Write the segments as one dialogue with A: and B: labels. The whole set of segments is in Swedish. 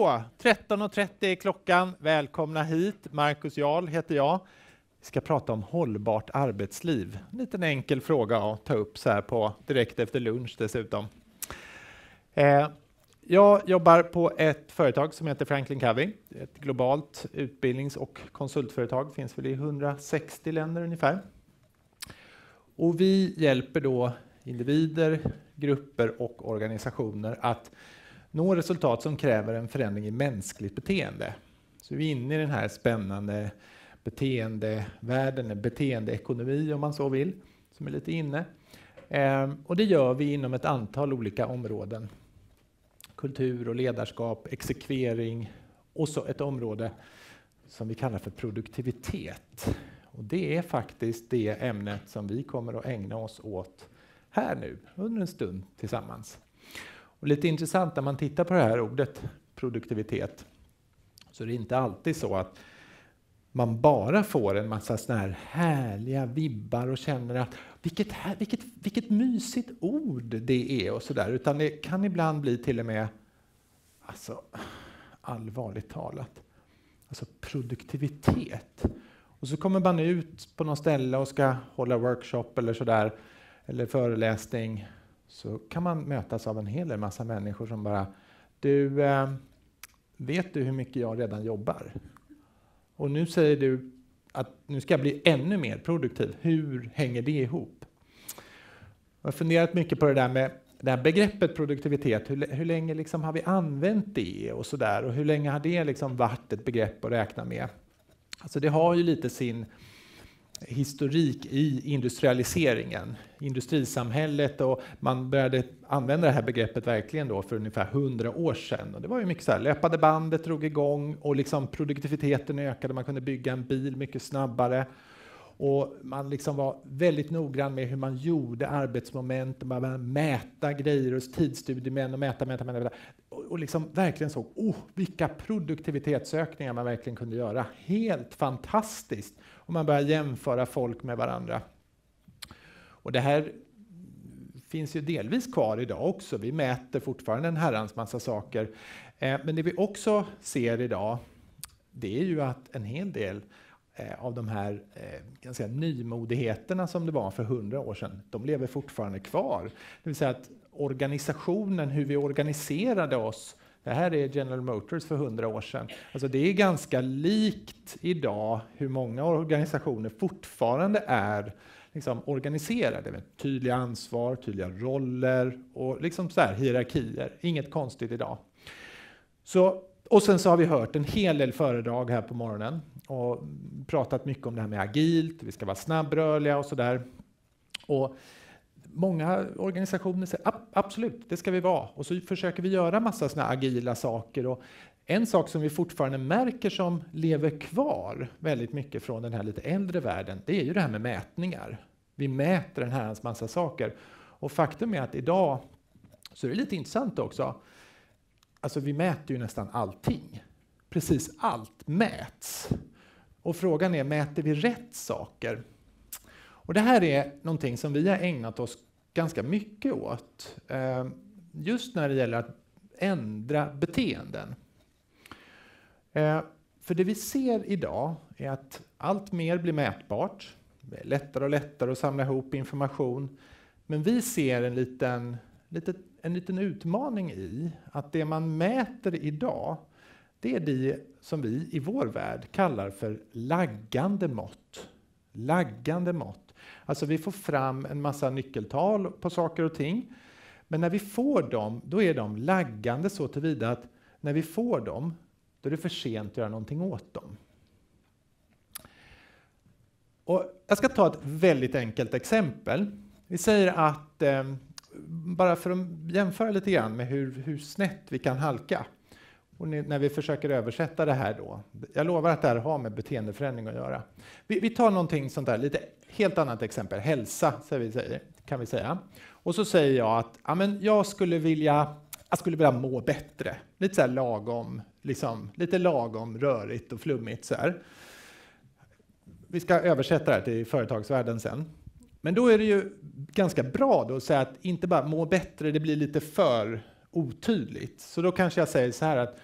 A: Så, 13.30 är klockan. Välkomna hit. Marcus Jarl heter jag. Vi ska prata om hållbart arbetsliv. En liten enkel fråga att ta upp så här på direkt efter lunch dessutom. Jag jobbar på ett företag som heter Franklin Covey. Ett globalt utbildnings- och konsultföretag. Finns väl i 160 länder ungefär. Och vi hjälper då individer, grupper och organisationer att nå resultat som kräver en förändring i mänskligt beteende. Så vi är inne i den här spännande beteendevärlden, beteendeekonomi om man så vill, som är lite inne. Och det gör vi inom ett antal olika områden. Kultur och ledarskap, exekvering och så ett område som vi kallar för produktivitet. Och det är faktiskt det ämnet som vi kommer att ägna oss åt här nu under en stund tillsammans. Och lite intressant när man tittar på det här ordet produktivitet, så är det inte alltid så att man bara får en massa såna här härliga vibbar och känner att vilket mysigt ord det är och sådär, utan det kan ibland bli till och med allvarligt talat. Alltså produktivitet. Och så kommer man ut på något ställe och ska hålla workshop eller sådär, eller föreläsning, så kan man mötas av en hel massa människor som bara, vet du hur mycket jag redan jobbar? Och nu säger du att nu ska jag bli ännu mer produktiv. Hur hänger det ihop? Jag har funderat mycket på det där med det här begreppet produktivitet. Hur länge liksom har vi använt det och sådär? Och hur länge har det liksom varit ett begrepp att räkna med? Alltså det har ju lite sin historik i industrialiseringen, industrisamhället, och man började använda det här begreppet verkligen då för ungefär 100 år sedan. Och det var ju mycket så här, löpande bandet drog igång och liksom produktiviteten ökade, man kunde bygga en bil mycket snabbare. Och man liksom var väldigt noggrann med hur man gjorde arbetsmoment, man började mäta grejer hos tidsstudiemän och mäta. Och liksom verkligen såg, vilka produktivitetsökningar man verkligen kunde göra. Helt fantastiskt. Och man började jämföra folk med varandra. Och det här finns ju delvis kvar idag också. Vi mäter fortfarande en herrans massa saker. Men det vi också ser idag, det är ju att en hel del av de här nymodigheterna som det var för 100 år sedan, de lever fortfarande kvar. Det vill säga att organisationen, hur vi organiserade oss, det här är General Motors för 100 år sedan. Alltså det är ganska likt idag hur många organisationer fortfarande är liksom organiserade med tydliga ansvar, tydliga roller och liksom så här hierarkier. Inget konstigt idag. Och sen så har vi hört en hel del föredrag här på morgonen och pratat mycket om det här med agilt, vi ska vara snabbrörliga och sådär. Och många organisationer säger absolut, det ska vi vara. Och så försöker vi göra massa såna agila saker. Och en sak som vi fortfarande märker som lever kvar väldigt mycket från den här lite äldre världen, det är ju det här med mätningar. Vi mäter den här massa saker. Och faktum är att idag så är det lite intressant också. Alltså vi mäter ju nästan allting. Precis allt mäts. Och frågan är, mäter vi rätt saker? Och det här är någonting som vi har ägnat oss ganska mycket åt. Just när det gäller att ändra beteenden. För det vi ser idag är att allt mer blir mätbart. Det är lättare och lättare att samla ihop information. Men vi ser en liten utmaning i att det man mäter idag, det är det som vi i vår värld kallar för laggande mått. Laggande mått. Alltså vi får fram en massa nyckeltal på saker och ting. Men när vi får dem, då är de laggande så tillvida att när vi får dem, då är det för sent att göra någonting åt dem. Och jag ska ta ett väldigt enkelt exempel. Vi säger att, bara för att jämföra lite grann med hur snett vi kan halka. Och när vi försöker översätta det här då. Jag lovar att det här har med beteendeförändring att göra. Vi tar någonting sånt där, lite helt annat exempel. Hälsa, kan vi säga. Och så säger jag att jag skulle vilja må bättre. Lite så här lagom, lite lagom rörigt och flummigt så här. Vi ska översätta det här till företagsvärlden sen. Men då är det ju ganska bra då att säga att inte bara må bättre, det blir lite för otydligt. Så då kanske jag säger så här att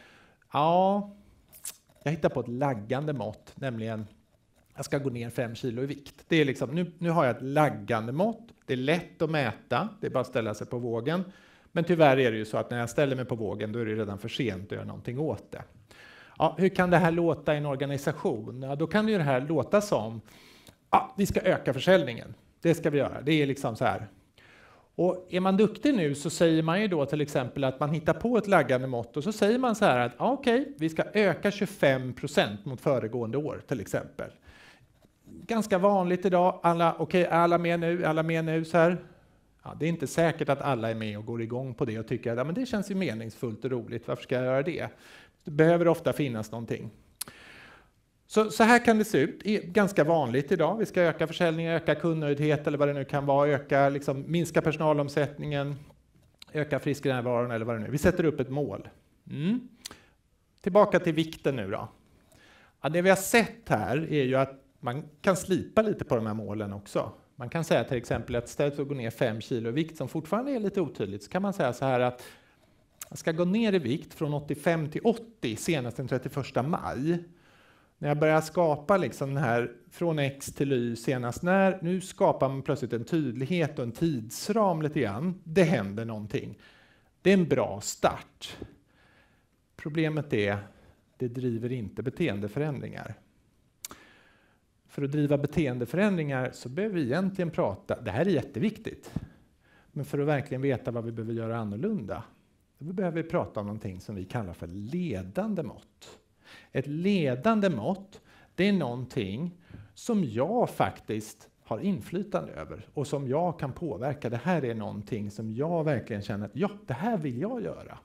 A: Ja, jag hittar på ett laggande mått, nämligen jag ska gå ner 5 kilo i vikt. Det är liksom, nu har jag ett laggande mått. Det är lätt att mäta, det är bara att ställa sig på vågen. Men tyvärr är det ju så att när jag ställer mig på vågen, då är det redan för sent att göra någonting åt det. Ja, hur kan det här låta i en organisation? Ja, då kan ju det här låta som vi ska öka försäljningen. Det ska vi göra. Det är liksom så här. Och är man duktig nu så säger man ju då till exempel att man hittar på ett laggande mått och så säger man så här att okej, vi ska öka 25% mot föregående år till exempel. Ganska vanligt idag. Alla med nu så här. Ja, det är inte säkert att alla är med och går igång på det och tycker att men det känns ju meningsfullt och roligt. Varför ska jag göra det? Det behöver ofta finnas någonting. Så här kan det se ut. Det är ganska vanligt idag. Vi ska öka försäljningen, öka kundnöjdhet eller vad det nu kan vara. Minska personalomsättningen, öka frisknärvaron eller vad det nu är. Vi sätter upp ett mål. Tillbaka till vikten nu då. Ja, det vi har sett här är ju att man kan slipa lite på de här målen också. Man kan säga till exempel att istället för att gå ner 5 kilo i vikt som fortfarande är lite otydligt så kan man säga så här att jag ska gå ner i vikt från 85 till 80 senast den 31 maj. När jag börjar skapa liksom den här från X till Y senast när, nu skapar man plötsligt en tydlighet och en tidsram lite grann. Det händer någonting. Det är en bra start. Problemet är, det driver inte beteendeförändringar. För att driva beteendeförändringar så behöver vi egentligen prata, det här är jätteviktigt, men för att verkligen veta vad vi behöver göra annorlunda, då behöver vi prata om någonting som vi kallar för ledande mått. Ett ledande mått, det är någonting som jag faktiskt har inflytande över och som jag kan påverka. Det här är någonting som jag verkligen känner att det här vill jag göra.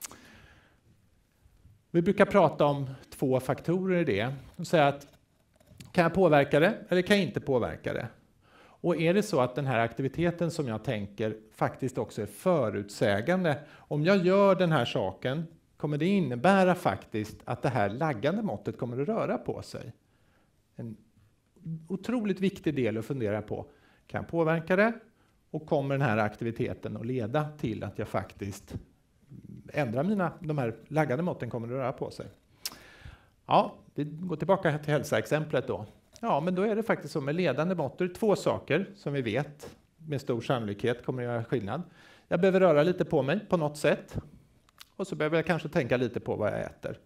A: Vi brukar prata om 2 faktorer i det och säga att kan jag påverka det eller kan jag inte påverka det? Och är det så att den här aktiviteten som jag tänker faktiskt också är förutsägande, om jag gör den här saken kommer det innebära faktiskt att det här laggande måttet kommer att röra på sig. En otroligt viktig del att fundera på. Kan jag påverka det? Och kommer den här aktiviteten att leda till att jag faktiskt ändrar de här laggande måtten kommer att röra på sig? Ja, vi går tillbaka till hälsoexemplet då. Ja, men då är det faktiskt så med ledande mått. Det är 2 saker som vi vet med stor sannolikhet kommer att göra skillnad. Jag behöver röra lite på mig på något sätt. Och så behöver jag kanske tänka lite på vad jag äter.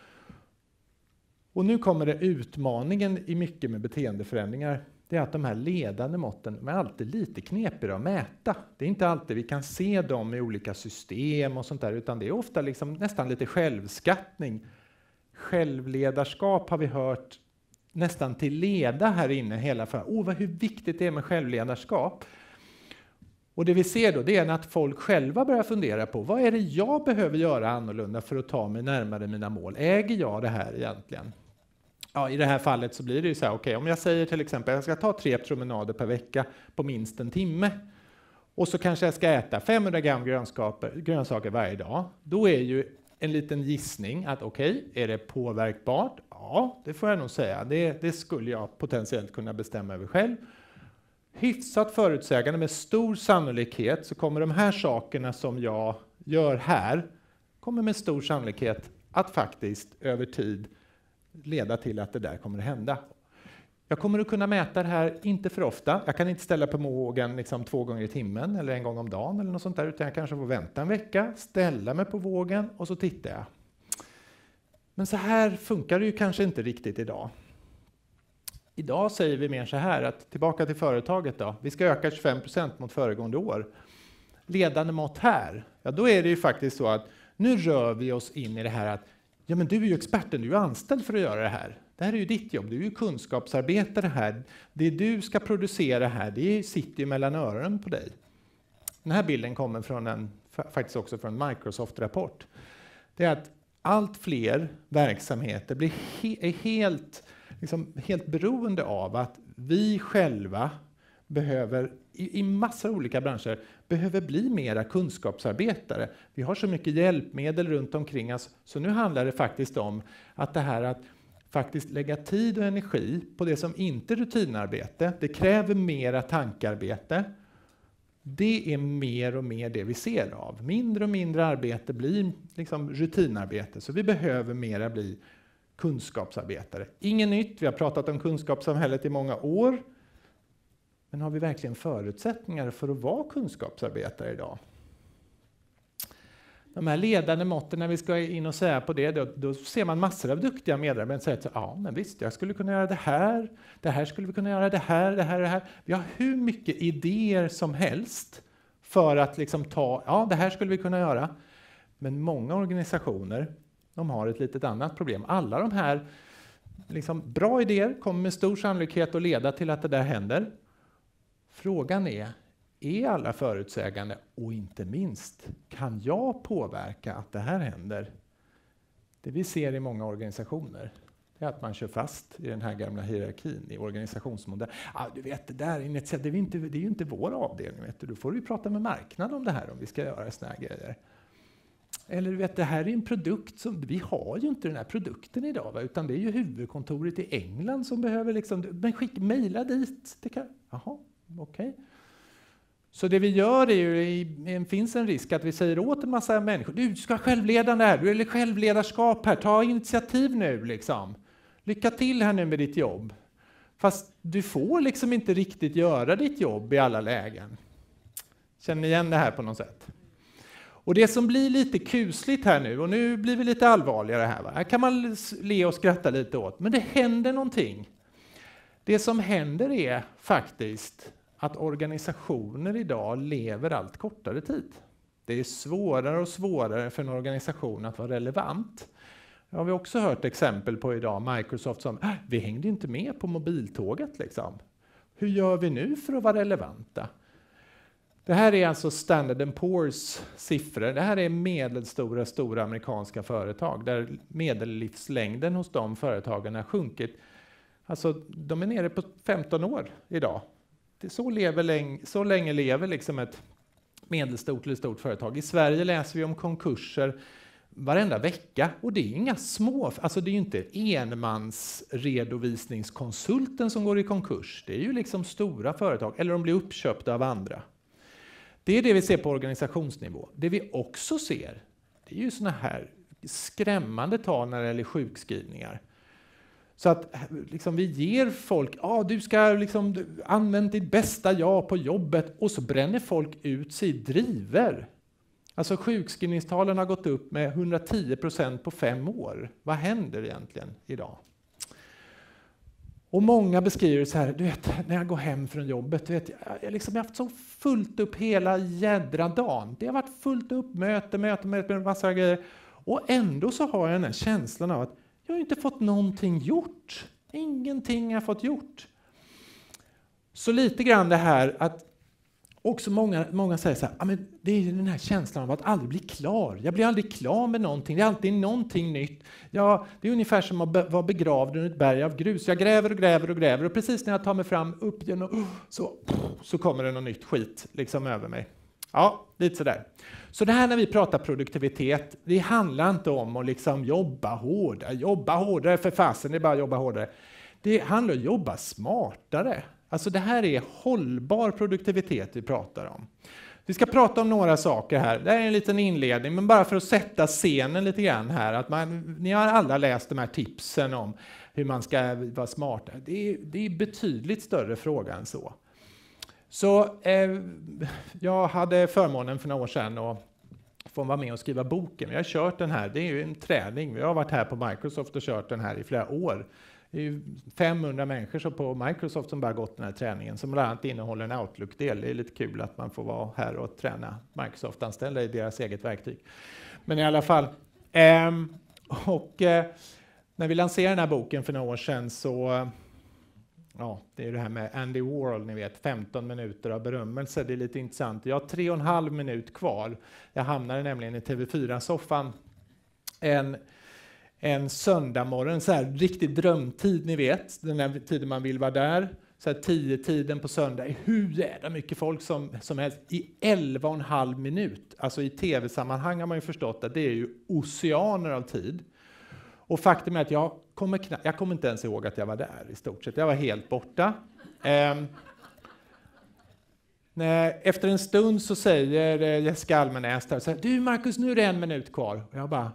A: Och nu kommer det utmaningen i mycket med beteendeförändringar. Det är att de här ledande måtten är alltid lite knepiga att mäta. Det är inte alltid vi kan se dem i olika system och sånt där, utan det är ofta liksom nästan lite självskattning. Självledarskap har vi hört nästan till leda här inne hela för. Hur viktigt det är med självledarskap. Och det vi ser då det är att folk själva börjar fundera på vad är det jag behöver göra annorlunda för att ta mig närmare mina mål. Äger jag det här egentligen? Ja, i det här fallet så blir det ju så här, okej, om jag säger till exempel jag ska ta 3 promenader per vecka på minst en timme och så kanske jag ska äta 500 gram grönsaker varje dag. Då är ju en liten gissning att är det påverkbart? Ja, det får jag nog säga. Det skulle jag potentiellt kunna bestämma över själv. Hyfsat förutsägande med stor sannolikhet så kommer de här sakerna som jag gör här kommer med stor sannolikhet att faktiskt över tid leda till att det där kommer att hända. Jag kommer att kunna mäta det här inte för ofta. Jag kan inte ställa på vågen liksom 2 gånger i timmen eller 1 gång om dagen eller något sånt där, utan jag kanske får vänta en vecka, ställa mig på vågen och så tittar jag. Men så här funkar det ju kanske inte riktigt idag. Idag säger vi mer så här att tillbaka till företaget då. Vi ska öka 25% mot föregående år. Ledande mått här. Ja, då är det ju faktiskt så att nu rör vi oss in i det här att ja, men du är ju experten, du är anställd för att göra det här. Det här är ju ditt jobb, du är ju kunskapsarbetare här. Det du ska producera här, det sitter ju mellan öronen på dig. Den här bilden kommer från faktiskt också från en Microsoft-rapport. Det är att allt fler verksamheter är helt beroende av att vi själva behöver, i massa olika branscher, behöver bli mera kunskapsarbetare. Vi har så mycket hjälpmedel runt omkring oss, så nu handlar det faktiskt om att det här att faktiskt lägga tid och energi på det som inte är rutinarbete. Det kräver mera tankarbete. Det är mer och mer det vi ser av. Mindre och mindre arbete blir liksom rutinarbete, så vi behöver mera bli kunskapsarbetare. Inget nytt, vi har pratat om kunskapssamhället i många år. Men har vi verkligen förutsättningar för att vara kunskapsarbetare idag? De här ledande måtten, när vi ska in och säga på det, då ser man massor av duktiga medarbetare som säger att ja, men visst, jag skulle kunna göra det här skulle vi kunna göra, det här. Vi har hur mycket idéer som helst för att liksom det här skulle vi kunna göra. Men många organisationer, de har ett litet annat problem. Alla de här liksom bra idéer kommer med stor sannolikhet att leda till att det där händer. Frågan är alla förutsägande, och inte minst, kan jag påverka att det här händer? Det vi ser i många organisationer är att man kör fast i den här gamla hierarkin i organisationsmodellen. Du vet, det där initiativ, det är ju inte vår avdelning. Vet du. Då får vi prata med marknaden om det här om vi ska göra såna här grejer. Eller du vet, det här är en produkt som, vi har ju inte den här produkten idag, va? Utan det är ju huvudkontoret i England som behöver liksom, men mejla dit. Jaha, okej. Så det vi gör är ju, det finns en risk att vi säger åt en massa människor, du ska självledande här, du är självledarskap här, ta initiativ nu liksom. Lycka till här nu med ditt jobb. Fast du får liksom inte riktigt göra ditt jobb i alla lägen. Känner ni igen det här på något sätt? Och det som blir lite kusligt här nu, och nu blir vi lite allvarligare här, va? Här kan man le och skratta lite åt, men det händer någonting. Det som händer är faktiskt att organisationer idag lever allt kortare tid. Det är svårare och svårare för en organisation att vara relevant. Det har vi också hört exempel på idag. Microsoft som, vi hängde inte med på mobiltåget liksom. Hur gör vi nu för att vara relevanta? Det här är alltså Standard & Poor's siffror. Det här är stora amerikanska företag där medellivslängden hos de företagen har sjunkit. Alltså de är nere på 15 år idag. Så länge lever liksom ett medelstort eller stort företag. I Sverige läser vi om konkurser varenda vecka, och det är inga små, alltså det är ju inte enmansredovisningskonsulten som går i konkurs. Det är ju liksom stora företag, eller de blir uppköpta av andra. Det är det vi ser på organisationsnivå. Det vi också ser, det är ju såna här skrämmande tal när det gäller sjukskrivningar. Så att liksom, vi ger folk, du ska liksom, använda ditt bästa jag på jobbet, och så bränner folk ut sig i driver. Alltså sjukskrivningstalen har gått upp med 110% på 5 år. Vad händer egentligen idag? Och många beskriver så här, du vet, när jag går hem från jobbet, du vet, jag har haft så fullt upp hela jädra dagen. Det har varit fullt upp, möte med massa grejer. Och ändå så har jag den här känslan av att jag har inte fått någonting gjort. Ingenting har jag fått gjort. Så lite grann det här att också många säger så här, men det är den här känslan av att aldrig bli klar. Jag blir aldrig klar med någonting. Det är alltid någonting nytt. Ja, det är ungefär som att vara begravd under ett berg av grus. Jag gräver och precis när jag tar mig fram upp igen så kommer det något nytt skit liksom över mig. Ja, lite sådär. Så det här när vi pratar produktivitet, det handlar inte om att liksom jobba hårdare för fasen, det är bara att jobba hårdare. Det handlar om att jobba smartare. Alltså det här är hållbar produktivitet vi pratar om. Vi ska prata om några saker här. Det här är en liten inledning, men bara för att sätta scenen lite grann här. Att ni har alla läst de här tipsen om hur man ska vara smartare. Det är betydligt större fråga än så. Så jag hade förmånen för några år sedan att få vara med och skriva boken. Vi har kört den här, det är ju en träning. Vi har varit här på Microsoft och kört den här i flera år. Det är ju 500 människor som på Microsoft som bara gått den här träningen, som bland annat innehåller en Outlook-del. Det är lite kul att man får vara här och träna Microsoft-anställda i deras eget verktyg. Men i alla fall, när vi lanserade den här boken för några år sedan så, det är det här med Andy Warhol, ni vet, 15 minuter av berömmelse, det är lite intressant. Jag har 3,5 minut kvar. Jag hamnade nämligen i TV4-soffan en söndag morgon, så här riktigt drömtid, ni vet, den där tiden man vill vara där, så här 10-tiden på söndag, är hur jävla mycket folk som helst, i 11,5 minut. Alltså i tv-sammanhang har man ju förstått att det är ju oceaner av tid. Och faktum är att jag kommer inte ens ihåg att jag var där i stort sett. Jag var helt borta. Efter en stund så säger Jessica Almenäs där så här, du Marcus, nu är det 1 minut kvar. Och jag bara,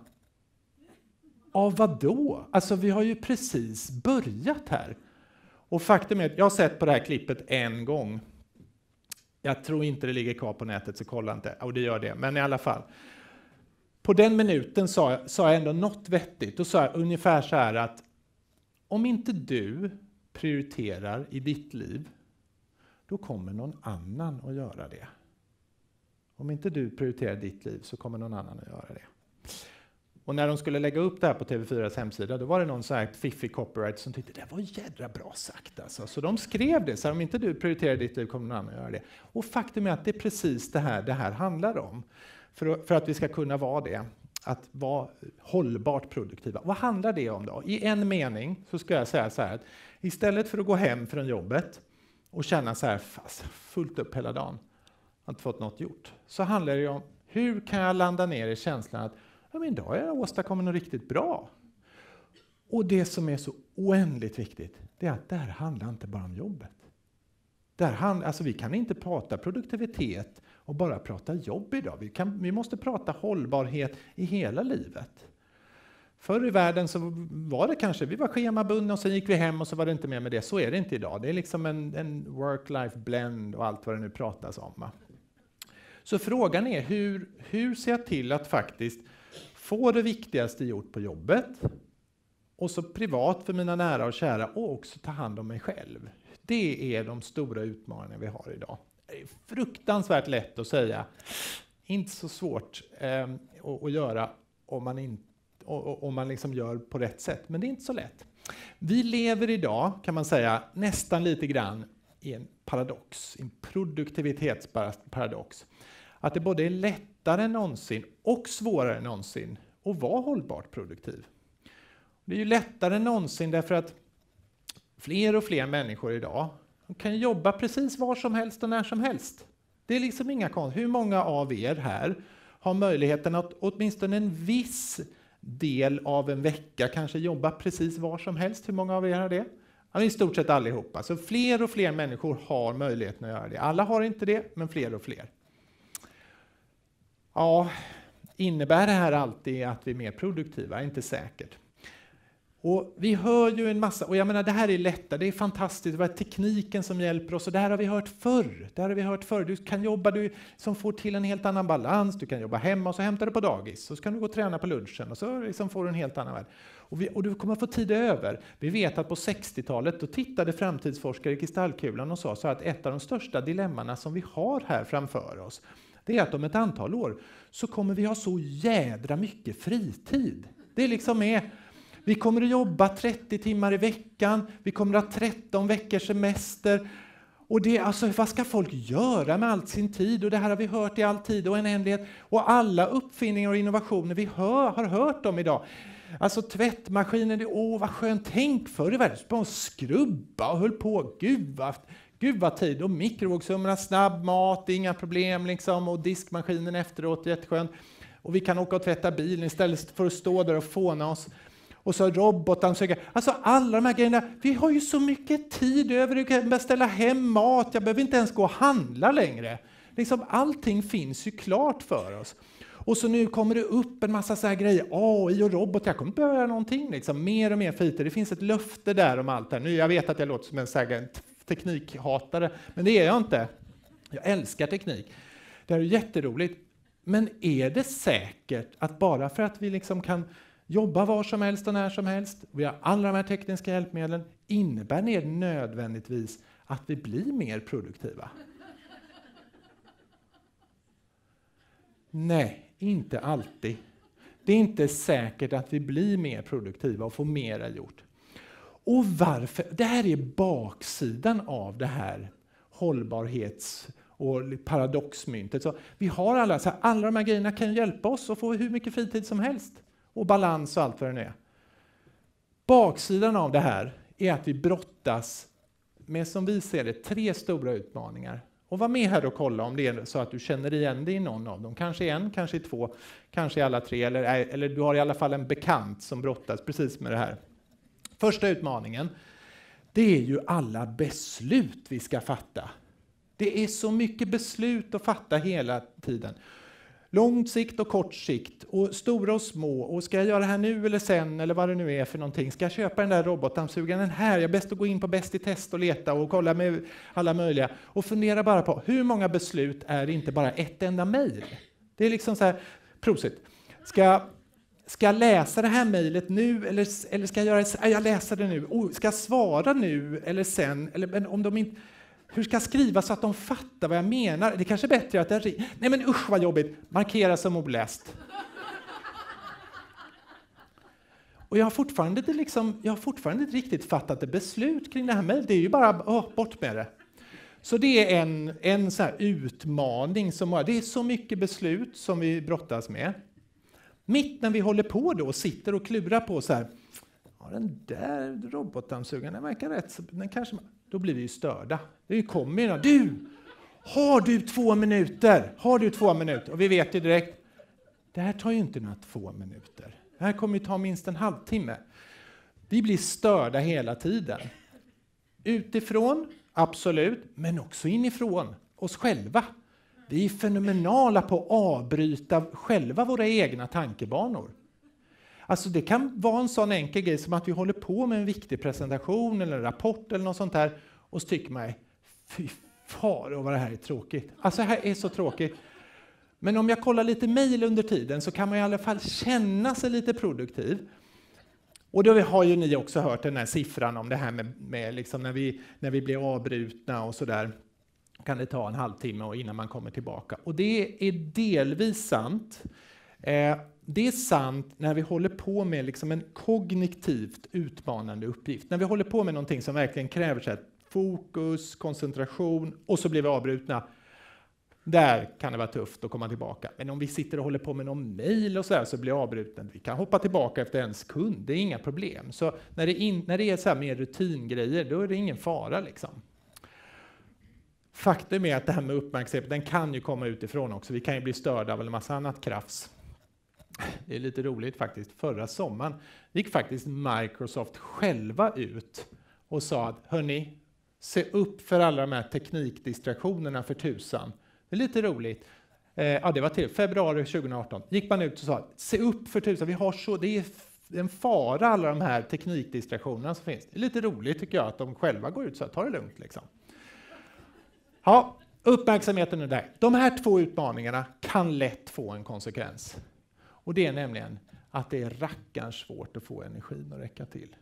A: vad då? Alltså vi har ju precis börjat här. Och faktum är att jag har sett på det här klippet 1 gång. Jag tror inte det ligger kvar på nätet, så kolla inte. Och det gör det, men i alla fall. På den minuten sa jag ändå något vettigt. Då sa jag ungefär så här att om inte du prioriterar i ditt liv, då kommer någon annan att göra det. Om inte du prioriterar ditt liv så kommer någon annan att göra det. Och när de skulle lägga upp det här på TV4s hemsida, då var det någon så här fiffig copyright som tyckte det var jädra bra sagt. Alltså. Så de skrev det, så här, om inte du prioriterar ditt liv kommer någon annan att göra det. Och faktum är att det är precis det här handlar om. För att vi ska kunna vara det. Att vara hållbart produktiva. Vad handlar det om då? I en mening så ska jag säga så här. Att istället för att gå hem från jobbet och känna så här fullt upp hela dagen. Har inte fått något gjort. Så handlar det om hur kan jag landa ner i känslan att men idag har jag åstadkommit något riktigt bra. Och det som är så oändligt viktigt, det är att det här handlar inte bara om jobbet. Alltså vi kan inte prata produktivitet och bara prata jobb idag. Vi måste prata hållbarhet i hela livet. Förr i världen så var det kanske, vi var schemabundna och sen gick vi hem och så var det inte mer med det. Så är det inte idag. Det är liksom en work-life blend och allt vad det nu pratas om. Så frågan är hur ser jag till att faktiskt få det viktigaste gjort på jobbet och så privat för mina nära och kära och också ta hand om mig själv. Det är de stora utmaningar vi har idag. Det är fruktansvärt lätt att säga, inte så svårt att göra om man liksom gör på rätt sätt, men det är inte så lätt. Vi lever idag, kan man säga, nästan lite grann i en paradox, en produktivitetsparadox. Att det både är lättare än någonsin och svårare än någonsin att vara hållbart produktiv. Det är ju lättare än någonsin därför att fler och fler människor idag kan jobba precis var som helst och när som helst. Det är liksom inga konstigt. Hur många av er här har möjligheten att åtminstone en viss del av en vecka kanske jobba precis var som helst? Hur många av er har det? Ja, i stort sett allihopa. Så fler och fler människor har möjligheten att göra det. Alla har inte det, men fler och fler. Ja, innebär det här alltid att vi är mer produktiva? Inte säkert. Och vi hör ju en massa, och jag menar det här är lätta, det är fantastiskt, det är tekniken som hjälper oss och det här har vi hört förr. Du kan jobba, du som får till en helt annan balans, du kan jobba hemma och så hämtar du på dagis, så kan du gå och träna på lunchen och så liksom får du en helt annan värld. Och du kommer få tid över. Vi vet att på 60-talet då tittade framtidsforskare i kristallkulan och sa så att ett av de största dilemmana som vi har här framför oss, det är att om ett antal år så kommer vi ha så jädra mycket fritid. Det liksom vi kommer att jobba 30 timmar i veckan, vi kommer att ha 13 veckors semester. Och vad ska folk göra med all sin tid? Och det här har vi hört i all tid och en ändlighet. Och alla uppfinningar och innovationer vi har hört om idag. Alltså tvättmaskinen, vad skönt, tänk förr i världen. Bara skrubba och höll på, gud vad tid. Och mikrovågsugnar, snabb mat, inga problem liksom. Och diskmaskinen efteråt, jätteskönt. Och vi kan åka och tvätta bilen istället för att stå där och fåna oss. Och så robotar. Alltså alla de här grejerna. Vi har ju så mycket tid över. Jag kan beställa hem mat. Jag behöver inte ens gå och handla längre. Liksom allting finns ju klart för oss. Och så nu kommer det upp en massa så här grejer. AI och robot. Jag kommer inte behöva göra någonting. Liksom. Mer och mer fritid. Det finns ett löfte där om allt det här. Nu, jag vet att jag låter som en teknikhatare. Men det är jag inte. Jag älskar teknik. Det är jätteroligt. Men är det säkert att bara för att vi liksom kan jobba var som helst och när som helst, vi har alla de här tekniska hjälpmedlen, innebär det nödvändigtvis att vi blir mer produktiva? Nej, inte alltid. Det är inte säkert att vi blir mer produktiva och får mera gjort. Och varför? Det här är baksidan av det här hållbarhets- och paradoxmyntet. Så vi har alla de här grejerna kan hjälpa oss att få hur mycket fritid som helst. Och balans och allt vad det är. Baksidan av det här är att vi brottas med, som vi ser det, 3 stora utmaningar. Och var med här och kolla om det är så att du känner igen dig i någon av dem. Kanske en, kanske 2, kanske alla 3. Eller du har i alla fall en bekant som brottas precis med det här. Första utmaningen, det är ju alla beslut vi ska fatta. Det är så mycket beslut att fatta hela tiden. Lång sikt och kort sikt, och stora och små. Och ska jag göra det här nu eller sen, eller vad det nu är för någonting? Ska jag köpa den där robotdammsugaren här? Jag är bäst att gå in på Bäst i test och leta och kolla med alla möjliga. Och fundera bara på, hur många beslut är inte bara ett enda mejl? Det är liksom så här, prosit. Ska jag läsa det här mejlet nu eller ska jag göra det? Jag läser det nu. Ska jag svara nu eller sen? Eller, men om de inte... Hur ska jag skriva så att de fattar vad jag menar? Det kanske är bättre att jag... Nej men usch vad jobbigt. Markera som oläst. Och jag har fortfarande inte riktigt fattat ett beslut kring det här mejlet. Det är ju bara bort med det. Så det är en så här utmaning. Det är så mycket beslut som vi brottas med. Mitt när vi håller på då och sitter och klurar på så här. Ja, den där robotdammsugaren, den verkar rätt. Så den kanske... Då blir vi ju störda. Det kommer ju någon. Har du 2 minuter? Har du 2 minuter? Och vi vet ju direkt, det här tar ju inte några 2 minuter. Det här kommer ju ta minst en halvtimme. Vi blir störda hela tiden. Utifrån, absolut, men också inifrån oss själva. Vi är fenomenala på att avbryta själva våra egna tankebanor. Alltså det kan vara en sån enkel grej som att vi håller på med en viktig presentation eller en rapport eller något sånt där och så tycker man, fy far vad det här är tråkigt. Alltså det här är så tråkigt. Men om jag kollar lite mejl under tiden så kan man i alla fall känna sig lite produktiv. Och då har ju ni också hört den här siffran om det här med liksom när vi blir avbrutna och sådär. Kan det ta en halvtimme och innan man kommer tillbaka. Och det är delvis sant. Det är sant när vi håller på med liksom en kognitivt utmanande uppgift. När vi håller på med någonting som verkligen kräver så här, fokus, koncentration och så blir vi avbrutna. Där kan det vara tufft att komma tillbaka. Men om vi sitter och håller på med någon mejl och så blir avbruten. Vi kan hoppa tillbaka efter en sekund. Det är inga problem. Så när det är så här mer rutingrejer, då är det ingen fara liksom. Faktum är att det här med uppmärksamhet, den kan ju komma utifrån också. Vi kan ju bli störda av en massa annat krafts. Det är lite roligt faktiskt. Förra sommaren gick faktiskt Microsoft själva ut och sa att hörni, se upp för alla de här teknikdistraktionerna för tusan. Det är lite roligt. Ja, det var till februari 2018. Gick man ut och sa se upp för tusan. Det är en fara alla de här teknikdistraktionerna som finns. Det är lite roligt tycker jag att de själva går ut och sa ta det lugnt liksom. Ja, uppmärksamheten är där. De här 2 utmaningarna kan lätt få en konsekvens. Och det är nämligen att det är rackarns svårt att få energin att räcka till.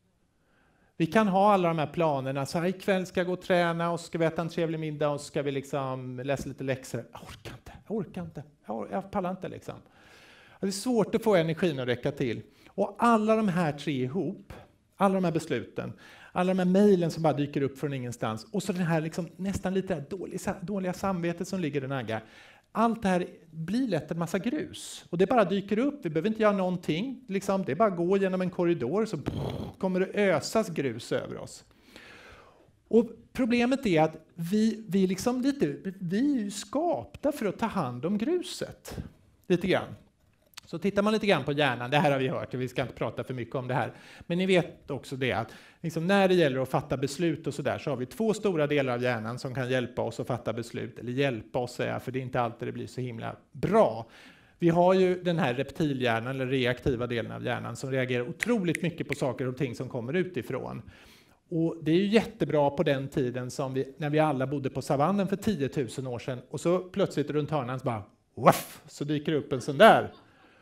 A: Vi kan ha alla de här planerna. Så här ikväll ska jag gå och träna och så ska vi äta en trevlig middag och så ska vi liksom läsa lite läxor. Jag orkar inte. Jag pallar inte liksom. Det är svårt att få energin att räcka till. Och alla de här 3 ihop, alla de här besluten, alla de här mejlen som bara dyker upp från ingenstans och så den här liksom nästan lite dåliga samvetet som ligger och naggar. Allt det här blir lätt en massa grus. Och det bara dyker upp. Vi behöver inte göra någonting. Liksom, det är bara att gå genom en korridor så kommer det ösas grus över oss. Och problemet är att vi är skapta för att ta hand om gruset. Lite grann. Så tittar man lite grann på hjärnan, det här har vi hört, vi ska inte prata för mycket om det här. Men ni vet också det att liksom när det gäller att fatta beslut och sådär så har vi 2 stora delar av hjärnan som kan hjälpa oss att fatta beslut. Eller hjälpa oss säga, för det är inte alltid det blir så himla bra. Vi har ju den här reptilhjärnan eller reaktiva delen av hjärnan som reagerar otroligt mycket på saker och ting som kommer utifrån. Och det är ju jättebra på den tiden som när vi alla bodde på savannen för 10 000 år sedan och så plötsligt runt hörnan så bara waff, så dyker upp en sån där.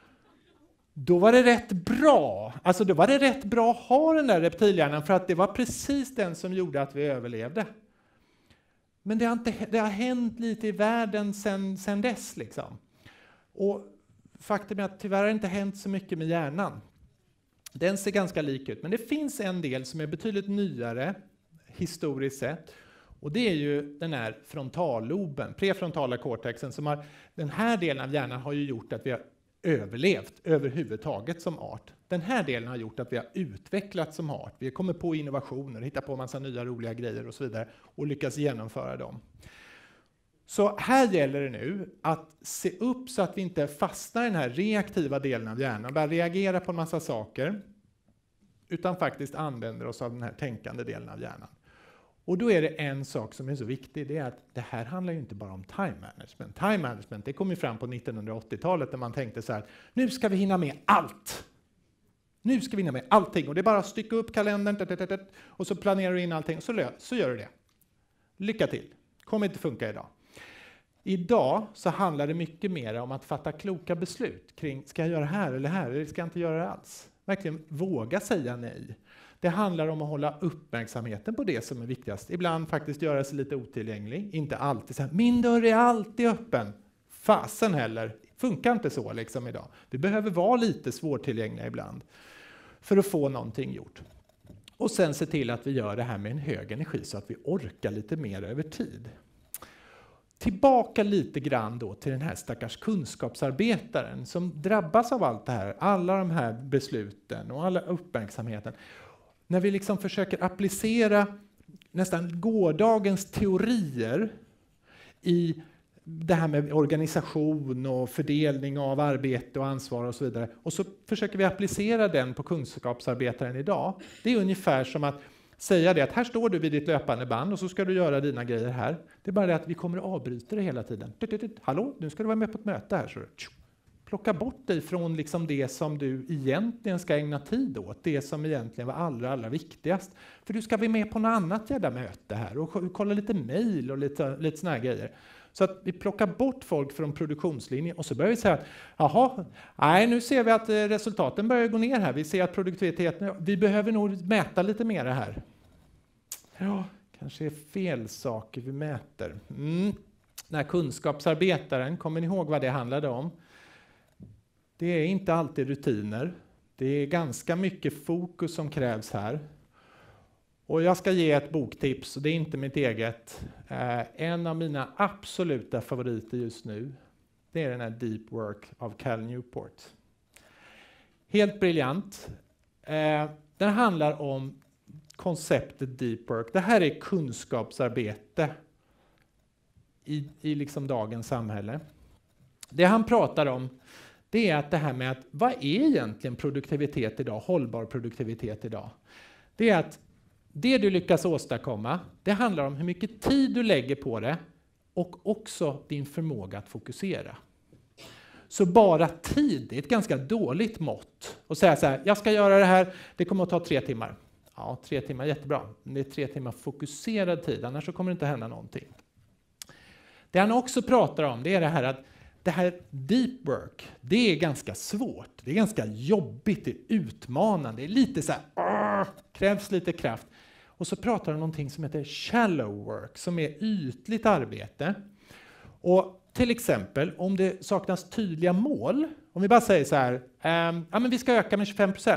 A: Då var det rätt bra. Alltså då var det rätt bra att ha den där reptilhjärnan för att det var precis den som gjorde att vi överlevde. Men det har hänt lite i världen sen dess liksom. Och faktum är att tyvärr har det inte hänt så mycket med hjärnan. Den ser ganska lik ut, men det finns en del som är betydligt nyare historiskt sett. Och det är ju den här frontalloben, prefrontala cortexen som har, den här delen av hjärnan har ju gjort att vi har överlevt överhuvudtaget som art. Den här delen har gjort att vi har utvecklats som art. Vi har kommit på innovationer, hittat på en massa nya roliga grejer och så vidare och lyckats genomföra dem. Så här gäller det nu att se upp så att vi inte fastnar i den här reaktiva delen av hjärnan, bara reagera på en massa saker, utan faktiskt använder oss av den här tänkande delen av hjärnan. Och då är det en sak som är så viktig, det är att det här handlar ju inte bara om time management. Time management, det kom ju fram på 1980-talet när man tänkte så här, nu ska vi hinna med allt. Nu ska vi hinna med allting och det är bara att stycka upp kalendern och så planerar du in allting och så gör du det. Lycka till. Kommer inte funka idag. Idag så handlar det mycket mer om att fatta kloka beslut kring, ska jag göra här eller ska jag inte göra det alls? Verkligen våga säga nej. Det handlar om att hålla uppmärksamheten på det som är viktigast. Ibland faktiskt göra sig lite otillgänglig. Inte alltid så här, min dörr är alltid öppen. Fasen heller. Funkar inte så liksom idag. Vi behöver vara lite svårtillgängliga ibland för att få någonting gjort. Och sen se till att vi gör det här med en hög energi så att vi orkar lite mer över tid. Tillbaka lite grann då till den här stackars kunskapsarbetaren som drabbas av allt det här. Alla de här besluten och alla uppmärksamheten. När vi liksom försöker applicera nästan gårdagens teorier i det här med organisation och fördelning av arbete och ansvar och så vidare. Och så försöker vi applicera den på kunskapsarbetaren idag. Det är ungefär som att säga det att här står du vid ditt löpande band och så ska du göra dina grejer här. Det är bara det att vi kommer att avbryta det hela tiden. Hallå, nu ska du vara med på ett möte här. Så plocka bort dig från liksom det som du egentligen ska ägna tid åt. Det som egentligen var allra viktigast. För du ska vara med på något annat jävla möte här och kolla lite mejl och lite såna här grejer. Så att vi plockar bort folk från produktionslinjen och så börjar vi säga att jaha, nej, nu ser vi att resultaten börjar gå ner här. Vi ser att produktiviteten, vi behöver nog mäta lite mer här. Ja, kanske är fel saker vi mäter. Den här kunskapsarbetaren, kommer ni ihåg vad det handlade om? Det är inte alltid rutiner. Det är ganska mycket fokus som krävs här. Och jag ska ge ett boktips, och det är inte mitt eget. En av mina absoluta favoriter just nu, det är den här Deep Work av Cal Newport. Helt briljant. Den handlar om konceptet Deep Work. Det här är kunskapsarbete i liksom dagens samhälle. Det han pratar om, det är att det här med att vad är egentligen produktivitet idag, hållbar produktivitet idag? Det är att det du lyckas åstadkomma, det handlar om hur mycket tid du lägger på det och också din förmåga att fokusera. Så bara tid är ett ganska dåligt mått. Och säga så här, jag ska göra det här, det kommer att ta 3 timmar. Ja, 3 timmar, jättebra. Men det är 3 timmar fokuserad tid, annars så kommer det inte hända någonting. Det han också pratar om, det är det här att det här deep work, det är ganska svårt. Det är ganska jobbigt, det är utmanande. Det är lite så här, krävs lite kraft. Och så pratar han om någonting som heter shallow work, som är ytligt arbete. Och till exempel, om det saknas tydliga mål, om vi bara säger så här, men vi ska öka med 25%.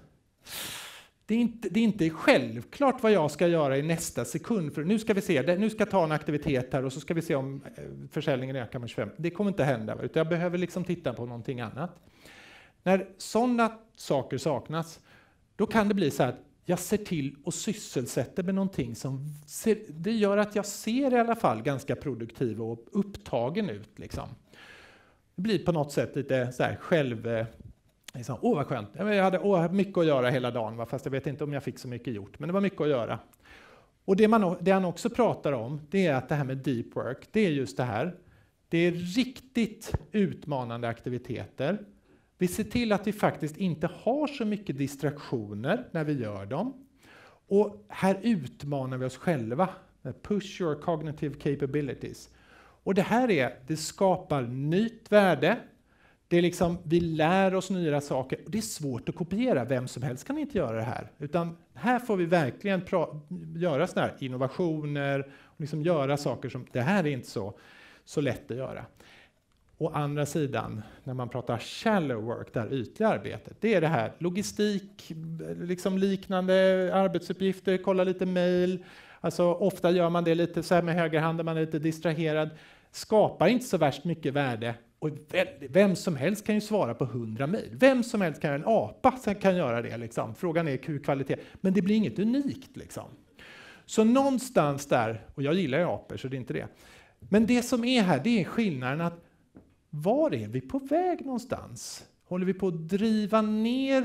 A: Det är inte självklart vad jag ska göra i nästa sekund, för nu ska vi se, nu ska jag ta en aktivitet här och så ska vi se om försäljningen ökar med 25%. Det kommer inte hända, utan jag behöver liksom titta på någonting annat. När sådana saker saknas, då kan det bli så att jag ser till och sysselsätter med någonting som det gör att jag ser i alla fall ganska produktiv och upptagen ut. Liksom. Det blir på något sätt lite så här liksom, vad skönt. Jag hade mycket att göra hela dagen, fast jag vet inte om jag fick så mycket gjort. Men det var mycket att göra. Och det han också pratar om, det är att det här med deep work, det är just det här. Det är riktigt utmanande aktiviteter. Vi ser till att vi faktiskt inte har så mycket distraktioner när vi gör dem. Och här utmanar vi oss själva. Push your cognitive capabilities. Och det skapar nytt värde. Det är liksom, vi lär oss nya saker. Och det är svårt att kopiera. Vem som helst kan inte göra det här. Utan här får vi verkligen göra såna här innovationer. Och liksom göra saker som, det här är inte så lätt att göra. Å andra sidan, när man pratar shallow work, det här ytliga arbetet, det är det här logistik, liksom liknande arbetsuppgifter, kolla lite mejl. Alltså ofta gör man det lite så här med högerhanden, man är lite distraherad. Skapar inte så värst mycket värde. Och vem som helst kan ju svara på 100 mejl. Vem som helst kan, en apa kan göra det. Liksom. Frågan är hur kvalitet. Men det blir inget unikt. Liksom. Så någonstans där, och jag gillar ju apor så det är inte det. Men det som är här, det är skillnaden att var är vi på väg någonstans? Håller vi på att driva ner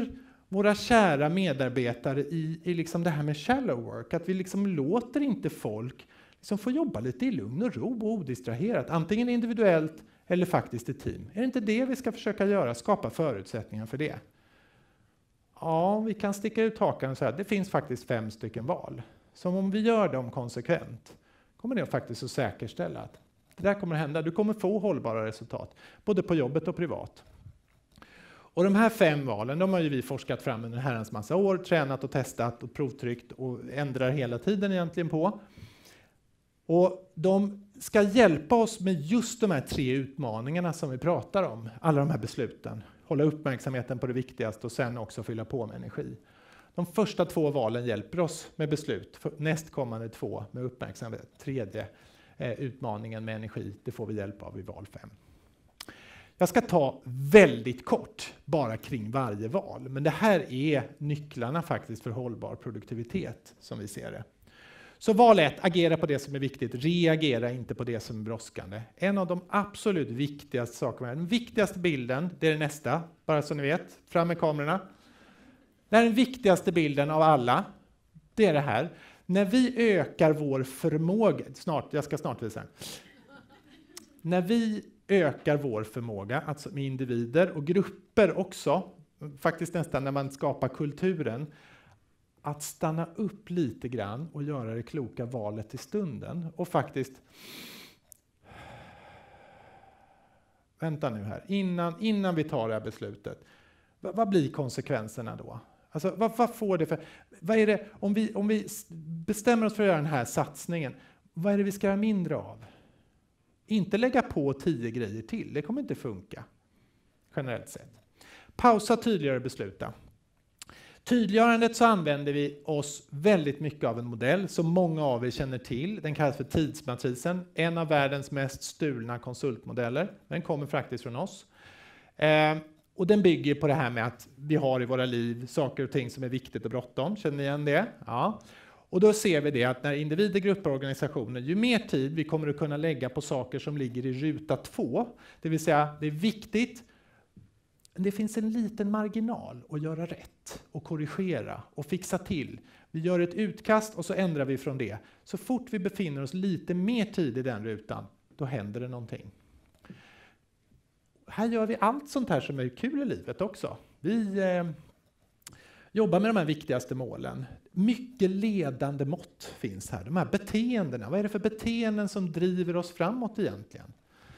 A: våra kära medarbetare i liksom det här med shallow work. Att vi liksom låter inte folk liksom få jobba lite i lugn och ro och odistraherat. Antingen individuellt eller faktiskt i team. Är det inte det vi ska försöka göra? Skapa förutsättningar för det. Ja, vi kan sticka ut hakan och säga att det finns faktiskt 5 stycken val. Så om vi gör dem konsekvent kommer det faktiskt att säkerställa att det där kommer att hända. Du kommer få hållbara resultat, både på jobbet och privat. Och de här 5 valen, de har ju vi forskat fram under en herrans massa år, tränat och testat och provtryckt och ändrar hela tiden egentligen på. Och de ska hjälpa oss med just de här 3 utmaningarna som vi pratar om, alla de här besluten. Hålla uppmärksamheten på det viktigaste och sen också fylla på med energi. De första 2 valen hjälper oss med beslut, nästkommande 2 med uppmärksamhet. 3:e utmaningen med energi, det får vi hjälp av i val 5. Jag ska ta väldigt kort bara kring varje val, men det här är nycklarna faktiskt för hållbar produktivitet som vi ser det. Så val 1, agera på det som är viktigt, reagera inte på det som är brådskande. En av de absolut viktigaste sakerna, den viktigaste bilden, det är nästa, bara så ni vet, fram med kamerorna. Det här är den viktigaste bilden av alla, det är det här. När vi ökar vår förmåga, jag ska snart visa. När vi ökar vår förmåga, alltså med individer och grupper också, faktiskt nästan när man skapar kulturen, att stanna upp lite grann och göra det kloka valet i stunden. Och faktiskt, vänta nu här, innan vi tar det här beslutet, vad blir konsekvenserna då? Alltså, vad får det för, vad är det, om vi bestämmer oss för att göra den här satsningen, vad är det vi ska göra mindre av? Inte lägga på 10 grejer till, det kommer inte funka generellt sett. Pausa, tydligare, besluta. Tydliggörandet så använder vi oss väldigt mycket av en modell som många av er känner till. Den kallas för tidsmatrisen, en av världens mest stulna konsultmodeller. Den kommer faktiskt från oss. Och den bygger på det här med att vi har i våra liv saker och ting som är viktigt och bråttom. Känner ni igen det? Ja. Och då ser vi det att när individer, grupper och organisationer, ju mer tid vi kommer att kunna lägga på saker som ligger i ruta 2, det vill säga det är viktigt, det finns en liten marginal att göra rätt och korrigera och fixa till. Vi gör ett utkast och så ändrar vi från det. Så fort vi befinner oss lite mer tid i den rutan, då händer det någonting. Här gör vi allt sånt här som är kul i livet också. Vi jobbar med de här viktigaste målen. Mycket ledande mått finns här. De här beteendena. Vad är det för beteenden som driver oss framåt egentligen?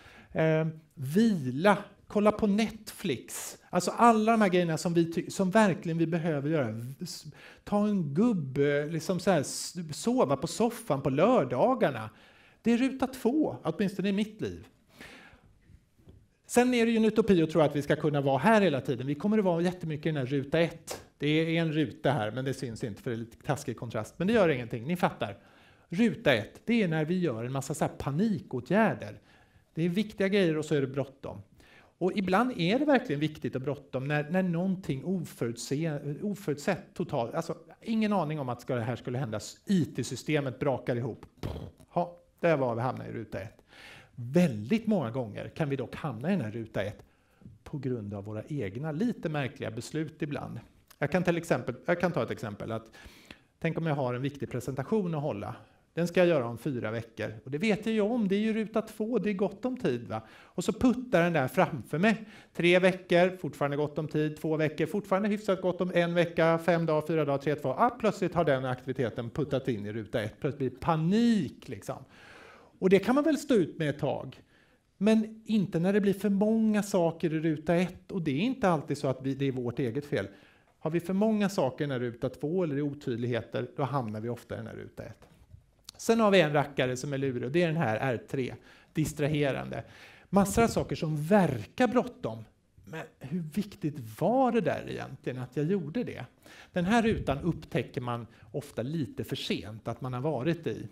A: Vila, kolla på Netflix. Alltså alla de här grejerna som verkligen vi behöver göra. Ta en gubb, liksom så här, sova på soffan på lördagarna. Det är ruta 2, åtminstone i mitt liv. Sen är det ju en utopi att tro att vi ska kunna vara här hela tiden. Vi kommer att vara jättemycket i den här ruta 1. Det är en ruta här, men det syns inte för det är lite taskig kontrast. Men det gör ingenting, ni fattar. Ruta 1, det är när vi gör en massa så här panikåtgärder. Det är viktiga grejer och så är det bråttom. Och ibland är det verkligen viktigt och bråttom när någonting oförutsett totalt. Alltså ingen aning om att det här skulle hända. IT-systemet brakar ihop. Ja, där var vi hamnade i ruta 1. Väldigt många gånger kan vi dock hamna i den här ruta 1 på grund av våra egna lite märkliga beslut ibland. Jag kan ta ett exempel. Tänk om jag har en viktig presentation att hålla. Den ska jag göra om 4 veckor. Och det vet jag ju om, det är ju ruta 2, det är gott om tid. Va? Och så puttar den där framför mig. 3 veckor, fortfarande gott om tid. 2 veckor, fortfarande hyfsat gott om 1 vecka. 5 dagar, 4 dagar, 3, 2. Plötsligt har den aktiviteten puttat in i ruta 1. Plötsligt blir det panik liksom. Och det kan man väl stå ut med ett tag. Men inte när det blir för många saker i ruta 1. Och det är inte alltid så att det är vårt eget fel. Har vi för många saker i den här ruta 2 eller i otydligheter, då hamnar vi ofta i den här ruta 1. Sen har vi en rackare som är lurig och det är den här R3, distraherande. Massor av saker som verkar bråttom. Men hur viktigt var det där egentligen att jag gjorde det? Den här rutan upptäcker man ofta lite för sent att man har varit i.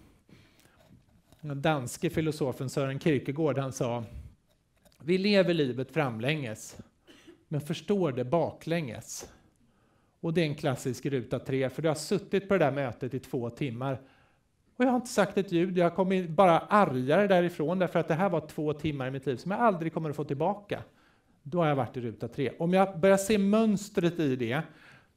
A: Den danske filosofen Søren Kierkegaard, han sa: vi lever livet framlänges, men förstår det baklänges. Och det är en klassisk ruta 3, för du har suttit på det där mötet i 2 timmar. Och jag har inte sagt ett ljud, jag kommer bara argare därifrån, därför att det här var 2 timmar i mitt liv som jag aldrig kommer att få tillbaka. Då har jag varit i ruta 3. Om jag börjar se mönstret i det,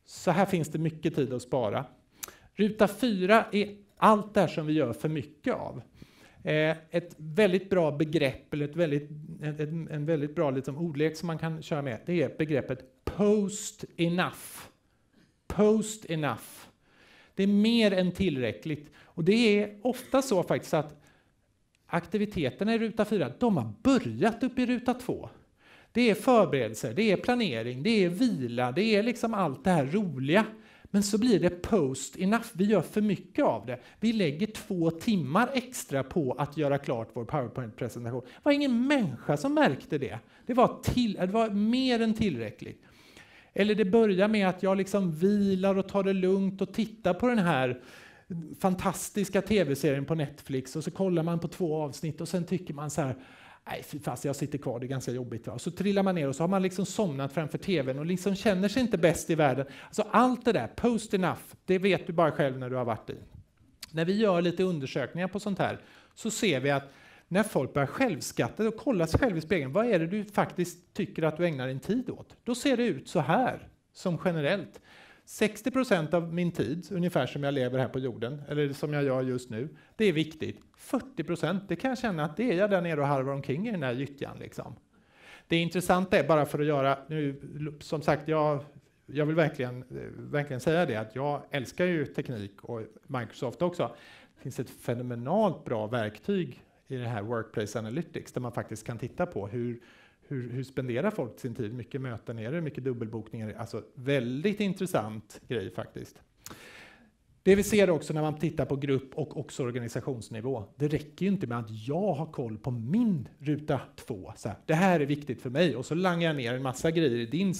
A: Så här finns det mycket tid att spara. Ruta 4 är allt det här som vi gör för mycket av. Ett väldigt bra begrepp, eller en väldigt bra liksom ordlek som man kan köra med, det är begreppet post enough. Post enough. Det är mer än tillräckligt. Och det är ofta så faktiskt att aktiviteterna i ruta 4, de har börjat upp i ruta 2. Det är förberedelser, det är planering, det är vila, det är liksom allt det här roliga. Men så blir det post enough. Vi gör för mycket av det. Vi lägger 2 timmar extra på att göra klart vår PowerPoint-presentation. Det var ingen människa som märkte det. Det var mer än tillräckligt. Eller det börjar med att jag liksom vilar och tar det lugnt och tittar på den här fantastiska tv-serien på Netflix, och så kollar man på 2 avsnitt och sen tycker man så här: nej, fast jag sitter kvar, det är ganska jobbigt. Va? Så trillar man ner och så har man liksom somnat framför tvn och liksom känner sig inte bäst i världen. Alltså allt det där, post enough, det vet du bara själv när du har varit i. När vi gör lite undersökningar på sånt här så ser vi att när folk börjar självskatta och kolla sig själv i spegeln, vad är det du faktiskt tycker att du ägnar din tid åt? Då ser det ut så här, som generellt. 60% av min tid, ungefär som jag lever här på jorden, eller som jag gör just nu, det är viktigt. 40%, det kan jag känna att det är jag där nere och harvar omkring i den här gyttjan. Liksom. Det intressanta är bara för att göra, nu, som sagt, jag vill verkligen säga det, att jag älskar ju teknik och Microsoft också. Det finns ett fenomenalt bra verktyg i det här Workplace Analytics, där man faktiskt kan titta på hur spenderar folk sin tid, mycket möten är det, mycket dubbelbokningar, alltså väldigt intressant grej faktiskt. Det vi ser också när man tittar på grupp och också organisationsnivå, det räcker ju inte med att jag har koll på min ruta 2, så här, det här är viktigt för mig, och så langar jag ner en massa grejer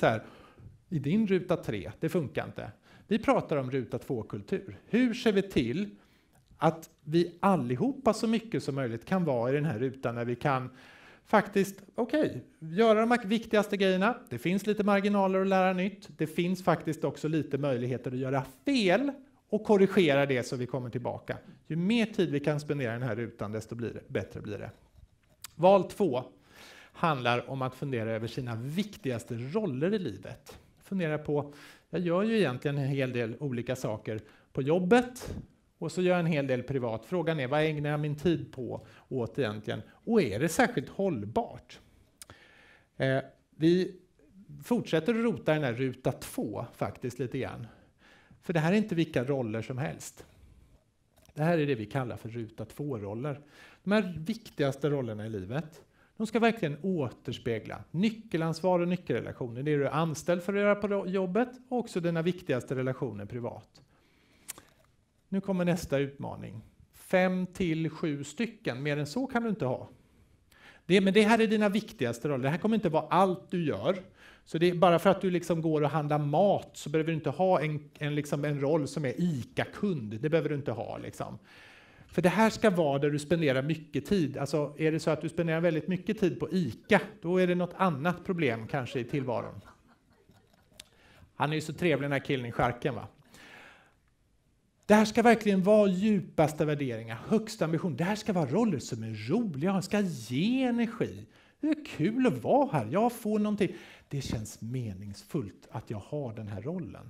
A: i din ruta 3, det funkar inte. Vi pratar om ruta 2-kultur. Hur ser vi till att vi allihopa så mycket som möjligt kan vara i den här rutan, när vi kan faktiskt, göra de viktigaste grejerna. Det finns lite marginaler att lära nytt. Det finns faktiskt också lite möjligheter att göra fel och korrigera det så vi kommer tillbaka. Ju mer tid vi kan spendera i den här rutan, desto bättre blir det. Val 2 handlar om att fundera över sina viktigaste roller i livet. Fundera på, jag gör ju egentligen en hel del olika saker på jobbet, och så gör jag en hel del privat. Frågan är, vad ägnar jag min tid på åt egentligen? Och är det särskilt hållbart? Vi fortsätter att rota den här ruta 2 faktiskt lite grann. För det här är inte vilka roller som helst. Det här är det vi kallar för ruta 2-roller. De här viktigaste rollerna i livet, de ska verkligen återspegla nyckelansvar och nyckelrelationer. Det är du är anställd för att göra på jobbet, och också dina viktigaste relationer privat. Nu kommer nästa utmaning. 5 till 7 stycken, mer än så kan du inte ha. Men det här är dina viktigaste roller. Det här kommer inte vara allt du gör. Så det är bara för att du liksom går och handlar mat så behöver du inte ha en roll som är ICA-kund. Det behöver du inte ha. Liksom. För det här ska vara där du spenderar mycket tid. Alltså är det så att du spenderar väldigt mycket tid på ICA, då är det något annat problem kanske i tillvaron. Han är ju så trevlig, den här killen i skärken, va? Det här ska verkligen vara djupaste värderingar, högsta ambition. Det här ska vara roller som är roliga, ska ge energi. Det är kul att vara här, jag får någonting. Det känns meningsfullt att jag har den här rollen.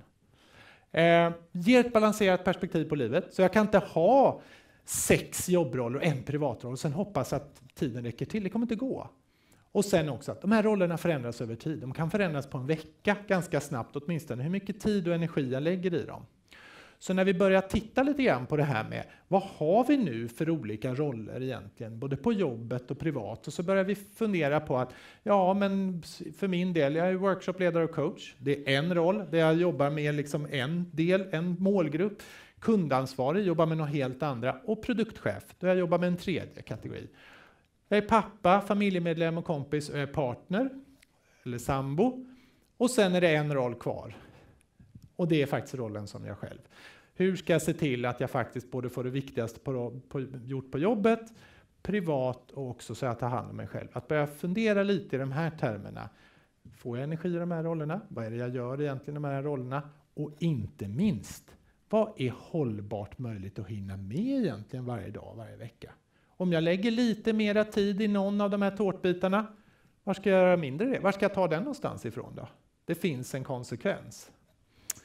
A: Ge ett balanserat perspektiv på livet. Så jag kan inte ha 6 jobbroller och en privatroll och sen hoppas att tiden räcker till. Det kommer inte gå. Och sen också att de här rollerna förändras över tid. De kan förändras på en vecka ganska snabbt åtminstone. Hur mycket tid och energi jag lägger i dem. Så när vi börjar titta lite grann på det här med vad har vi nu för olika roller egentligen, både på jobbet och privat, och så börjar vi fundera på att ja, men för min del, jag är workshopledare och coach. Det är en roll där jag jobbar med liksom en målgrupp. Kundansvarig, jobbar med något helt andra, och produktchef, där jag jobbar med en tredje kategori. Jag är pappa, familjemedlem och kompis, och jag är partner eller sambo, och sen är det en roll kvar. Och det är faktiskt rollen som jag själv. Hur ska jag se till att jag faktiskt både får det viktigaste gjort på jobbet, privat, och också så att jag tar hand om mig själv. Att börja fundera lite i de här termerna. Får jag energi i de här rollerna? Vad är det jag gör egentligen i de här rollerna? Och inte minst, vad är hållbart möjligt att hinna med egentligen varje dag, varje vecka? Om jag lägger lite mera tid i någon av de här tårtbitarna, var ska jag göra mindre det? Var ska jag ta den någonstans ifrån då? Det finns en konsekvens.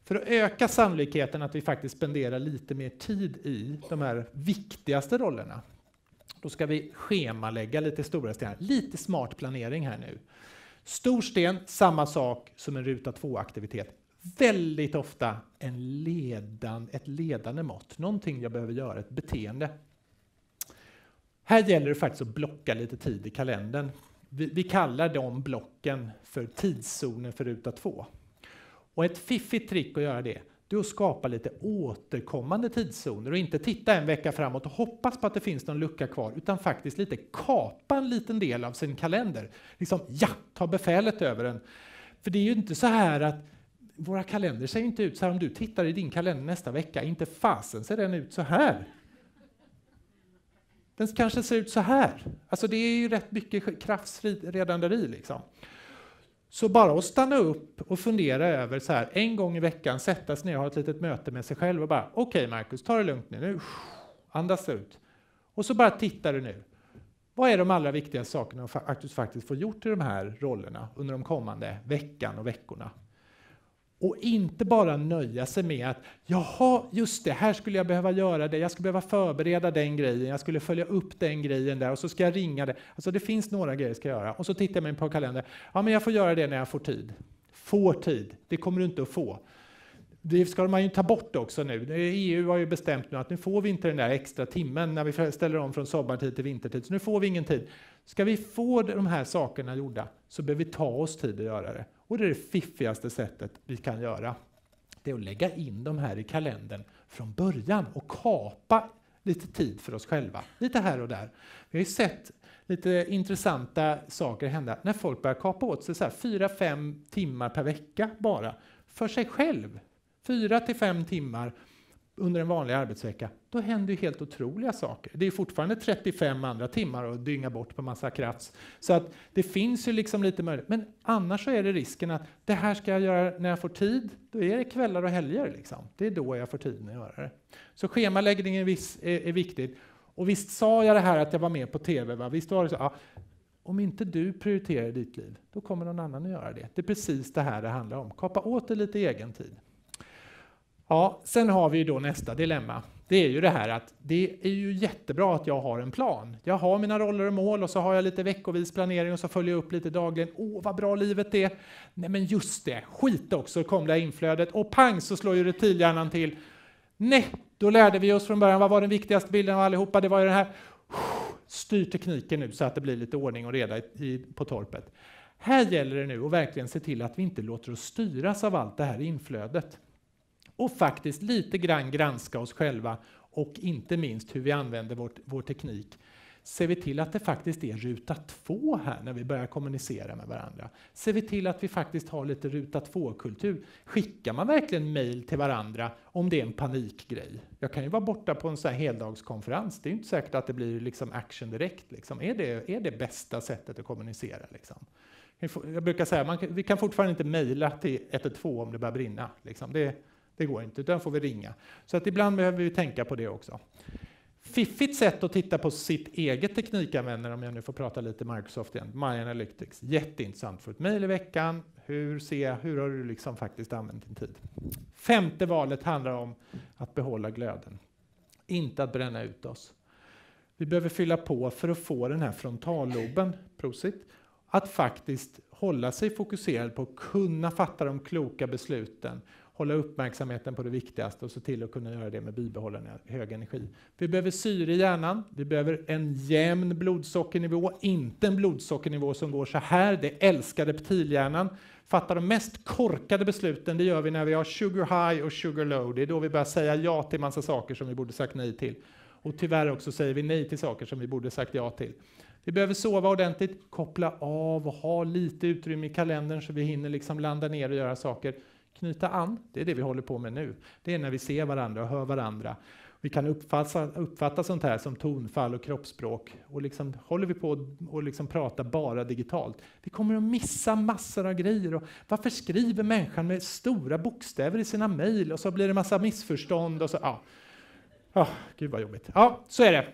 A: För att öka sannolikheten att vi faktiskt spenderar lite mer tid i de här viktigaste rollerna, då ska vi schemalägga lite stora stenar. Lite smart planering här nu. Stor sten, samma sak som en ruta 2-aktivitet. Väldigt ofta ett ledande mått. Någonting jag behöver göra, ett beteende. Här gäller det faktiskt att blocka lite tid i kalendern. Vi kallar de blocken för tidszoner för ruta 2. Och ett fiffigt trick att göra det är att skapa lite återkommande tidszoner och inte titta en vecka framåt och hoppas på att det finns någon lucka kvar, utan faktiskt lite kapa en liten del av sin kalender. Liksom, ta befälet över den. För det är ju inte så här att våra kalender ser inte ut så här. Om du tittar i din kalender nästa vecka, inte fasen ser den ut så här. Den kanske ser ut så här. Alltså det är ju rätt mycket kraftsredanderi liksom. Så bara att stanna upp och fundera över så här, en gång i veckan, sätta sig ner och ha ett litet möte med sig själv och bara, okej Marcus, ta det lugnt nu, andas ut. Och så bara tittar du nu. Vad är de allra viktigaste sakerna att du faktiskt får gjort i de här rollerna under de kommande veckan och veckorna? Och inte bara nöja sig med att, jaha, just det, här skulle jag behöva göra det, jag skulle behöva förbereda den grejen, jag skulle följa upp den grejen där och så ska jag ringa det. Alltså det finns några grejer jag ska göra. Och så tittar jag på kalendern, ja men jag får göra det när jag får tid. Får tid, det kommer du inte att få. Det ska man ju ta bort också nu. EU har ju bestämt nu att nu får vi inte den där extra timmen när vi ställer om från sommartid till vintertid. Så nu får vi ingen tid. Ska vi få de här sakerna gjorda så behöver vi ta oss tid att göra det. Och det är det fiffigaste sättet vi kan göra. Det är att lägga in de här i kalendern från början och kapa lite tid för oss själva. Lite här och där. Vi har ju sett lite intressanta saker hända när folk börjar kapa åt sig så här 4-5 timmar per vecka bara för sig själv. 4 till 5 timmar under en vanlig arbetsvecka, då händer ju helt otroliga saker. Det är fortfarande 35 andra timmar att dynga bort på massa krafts. Så att det finns ju liksom lite möjlighet. Men annars så är det risken att det här ska jag göra när jag får tid. Då är det kvällar och helger liksom. Det är då jag får tiden att göra det. Så schemaläggningen är viktigt. Och visst sa jag det här att jag var med på tv, va? Visst var det så? Ja. Om inte du prioriterar ditt liv, då kommer någon annan att göra det. Det är precis det här det handlar om. Kapa åt dig lite egen tid. Ja, sen har vi ju då nästa dilemma. Det är ju det här att det är ju jättebra att jag har en plan. Jag har mina roller och mål och så har jag lite veckovis planering och så följer jag upp lite dagligen. Vad bra livet är. Nej men just det, skit också, kom det här inflödet och pang så slår ju reptilhjärnan till. Nej, då lärde vi oss från början, vad var den viktigaste bilden av allihopa? Det var ju den här, styr tekniken nu så att det blir lite ordning och reda på torpet. Här gäller det nu att verkligen se till att vi inte låter oss styras av allt det här inflödet. Och faktiskt lite grann granska oss själva och inte minst hur vi använder vår teknik. Ser vi till att det faktiskt är ruta 2 här när vi börjar kommunicera med varandra. Ser vi till att vi faktiskt har lite ruta 2-kultur. Skickar man verkligen mejl till varandra om det är en panikgrej? Jag kan ju vara borta på en sån här heldagskonferens. Det är inte säkert att det blir liksom action direkt. Liksom. Är det bästa sättet att kommunicera? Liksom? Jag brukar säga vi kan fortfarande inte mejla till 112 om det börjar brinna. Liksom. Det går inte, utan får vi ringa. Så att ibland behöver vi tänka på det också. Fiffigt sätt att titta på sitt eget teknikanvändare, om jag nu får prata lite Microsoft igen. My Analytics, jätteintressant för ett mejl i veckan. Hur har du liksom faktiskt använt din tid? 5:e valet handlar om att behålla glöden. Inte att bränna ut oss. Vi behöver fylla på för att få den här frontalloben, prosit, att faktiskt hålla sig fokuserad på att kunna fatta de kloka besluten. Hålla uppmärksamheten på det viktigaste och se till att kunna göra det med bibehållande hög energi. Vi behöver syre i hjärnan. Vi behöver en jämn blodsockernivå. Inte en blodsockernivå som går så här. Det älskar reptilhjärnan. Fatta de mest korkade besluten. Det gör vi när vi har sugar high och sugar low. Det är då vi börjar säga ja till massa saker som vi borde sagt nej till. Och tyvärr också säger vi nej till saker som vi borde sagt ja till. Vi behöver sova ordentligt. Koppla av och ha lite utrymme i kalendern så vi hinner liksom landa ner och göra saker. Knyta an, det är det vi håller på med nu. Det är när vi ser varandra och hör varandra. Vi kan uppfatta sånt här som tonfall och kroppsspråk. Och liksom håller vi på och liksom prata bara digitalt. Vi kommer att missa massor av grejer. Och varför skriver människan med stora bokstäver i sina mejl? Och så blir det massa missförstånd. Och så, gud vad jobbigt. Ja, så är det.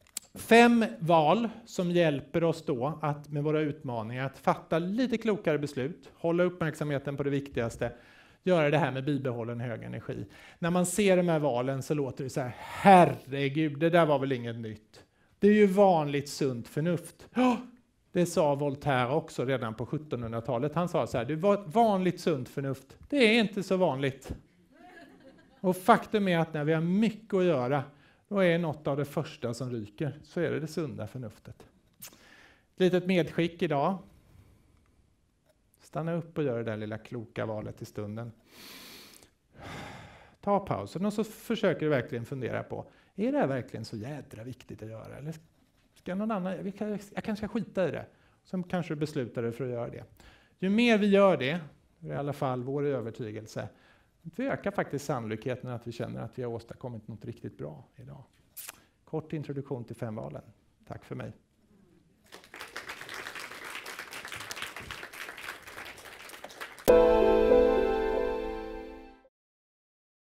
A: 5 val som hjälper oss då att med våra utmaningar att fatta lite klokare beslut. Hålla uppmärksamheten på det viktigaste. göra det här med bibehållen hög energi. När man ser de här valen så låter det så här, herregud, det där var väl inget nytt. Det är ju vanligt sunt förnuft. Ja, det sa Voltaire också redan på 1700-talet. Han sa så här, det var vanligt sunt förnuft. Det är inte så vanligt. Och faktum är att när vi har mycket att göra, då är något av det första som ryker, så är det sunda förnuftet. Ett litet medskick idag. Stanna upp och gör det där lilla kloka valet i stunden. Ta pausen och så försöker du verkligen fundera på, är det här verkligen så jädra viktigt att göra? Eller ska någon annan, jag kanske ska skita i det. Sen kanske du beslutar dig för att göra det. Ju mer vi gör det, i alla fall vår övertygelse, vi ökar faktiskt sannolikheten att vi känner att vi har åstadkommit något riktigt bra idag. Kort introduktion till 5 valen. Tack för mig.